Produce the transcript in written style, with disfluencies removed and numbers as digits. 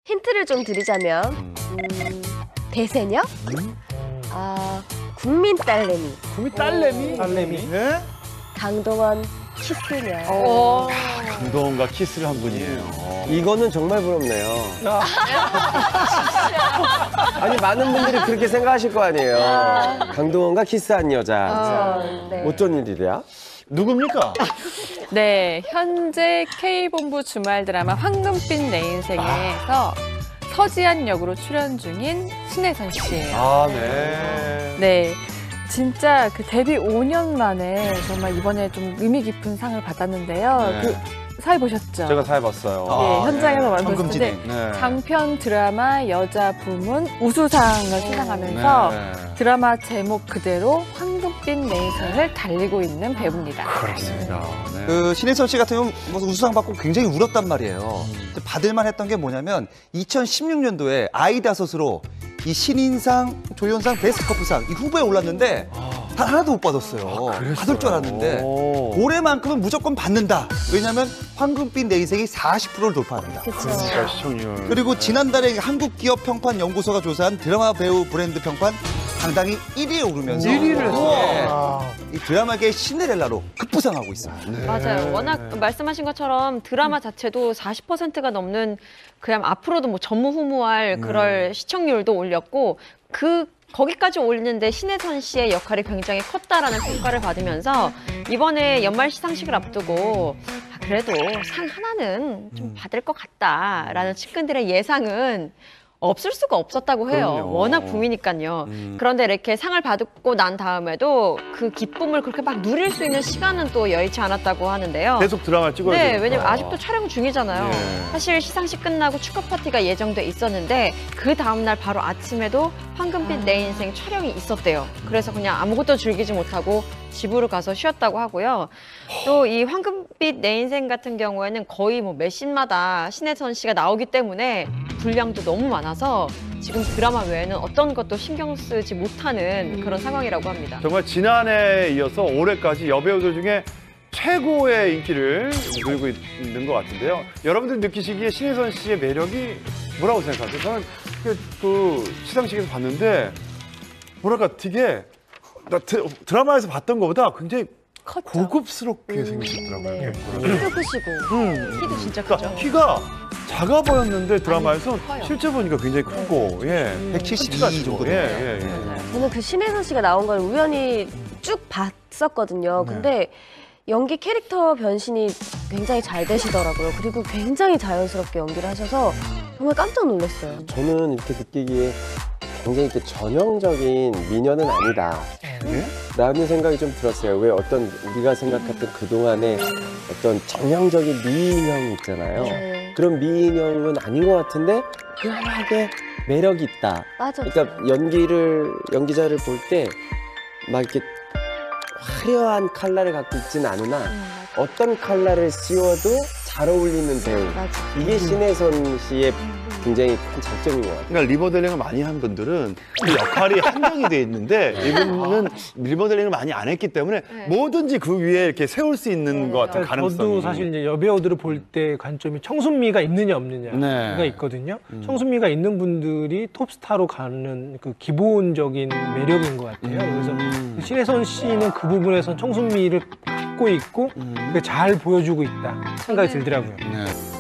힌트를 좀 드리자면 대세녀? 국민 딸내미. 국민 딸내미? 딸내미? 예? 강동원 키스녀. 강동원과 키스를 한 분이에요. 이거는 정말 부럽네요. 아니 많은 분들이 그렇게 생각하실 거 아니에요. 강동원과 키스한 여자. 네. 어쩐 일이랴? 누굽니까? 네, 현재 K본부 주말 드라마 황금빛 내 인생에서 서지한 역으로 출연 중인 신혜선 씨예요. 아, 네. 네, 진짜 그 데뷔 5년 만에 정말 이번에 좀 의미 깊은 상을 받았는데요. 네. 그 사회 보셨죠? 제가 잘 봤어요. 네, 현장에서 만났을 때 네. 장편 드라마 여자 부문 우수상을 수상하면서 네. 드라마 제목 그대로 황금빛 내 인생을 달리고 있는 배우입니다. 그렇습니다. 네. 그 신혜선 씨 같은 경우는 우수상 받고 굉장히 울었단 말이에요. 근데 받을만 했던 게 뭐냐면 2016년도에 아이다섯으로 이 신인상, 조연상, 베스트 커플상 이 후보에 올랐는데 단 하나도 못 받았어요. 받을 줄 알았는데 올해만큼은 무조건 받는다. 왜냐하면 황금빛 내 인생이 40%를 돌파합니다. 그러니까 시청률. 그리고 지난달에 한국기업평판연구소가 조사한 드라마 배우 브랜드 평판 당당히 1위에 오르면서 1위를 했어요. 이 드라마계의 신데렐라로 급부상하고 있습니다. 네. 맞아요. 워낙 말씀하신 것처럼 드라마 자체도 40%가 넘는 그냥 앞으로도 뭐 전무후무할 그럴 시청률도 올렸고 거기까지 올리는데 신혜선 씨의 역할이 굉장히 컸다라는 평가를 받으면서 이번에 연말 시상식을 앞두고 그래도 상 하나는 좀 받을 것 같다라는 측근들의 예상은 없을 수가 없었다고 해요. 그럼요. 워낙 붐이니까요. 그런데 이렇게 상을 받고 난 다음에도 그 기쁨을 그렇게 막 누릴 수 있는 시간은 또 여의치 않았다고 하는데요. 계속 드라마를 찍어야 네, 되니까. 왜냐면 아직도 촬영 중이잖아요. 예. 사실 시상식 끝나고 축하 파티가 예정돼 있었는데 그 다음날 바로 아침에도 황금빛 내 인생 촬영이 있었대요. 그래서 그냥 아무것도 즐기지 못하고 집으로 가서 쉬었다고 하고요. 또 이 황금빛 내 인생 같은 경우에는 거의 뭐 매 씬마다 신혜선 씨가 나오기 때문에 분량도 너무 많아서 지금 드라마 외에는 어떤 것도 신경 쓰지 못하는 그런 상황이라고 합니다. 정말 지난해에 이어서 올해까지 여배우들 중에 최고의 인기를 누리고 있는 것 같은데요. 여러분들 느끼시기에 신혜선 씨의 매력이 뭐라고 생각하세요? 저는 그 시상식에서 봤는데 뭐랄까 되게 나 드라마에서 봤던 것보다 굉장히 고급스럽게 생기셨더라고요. 키도 크시고 키도 진짜 크죠. 그러니까 키가 작아 보였는데 드라마에서 아니, 커요. 실제 보니까 굉장히 크고 172 정도 예. 저는 그 신혜선 씨가 나온 걸 우연히 쭉 봤었거든요. 근데 연기 캐릭터 변신이 굉장히 잘 되시더라고요. 그리고 굉장히 자연스럽게 연기를 하셔서 정말 깜짝 놀랐어요. 저는 이렇게 느끼기에 굉장히 이렇게 전형적인 미녀는 아니다. 라는 생각이 좀 들었어요. 왜 어떤 우리가 생각했던 그동안의 어떤 전형적인 미인형 있잖아요. 네. 그런 미인형은 아닌 것 같은데 희한하게 매력이 있다. 맞아. 그러니까 연기자를 볼 때 막 이렇게 화려한 컬러를 갖고 있지는 않으나 어떤 컬러를 씌워도 잘 어울리는 배우. 맞아. 이게 신혜선 씨의 굉장히 큰 장점인 것 같아요. 그러니까 리모델링을 많이 한 분들은 그 역할이 한정이 돼 있는데 이분은 리모델링을 많이 안 했기 때문에 뭐든지 그 위에 이렇게 세울 수 있는 것 같은 가능성이. 저도 사실 이제 여배우들을 볼 때 관점이 청순미가 있느냐 없느냐가 네. 있거든요. 청순미가 있는 분들이 톱스타로 가는 그 기본적인 매력인 것 같아요. 그래서 신혜선 씨는 그 부분에서 청순미를 갖고 있고 잘 보여주고 있다 생각이 들더라고요. 네.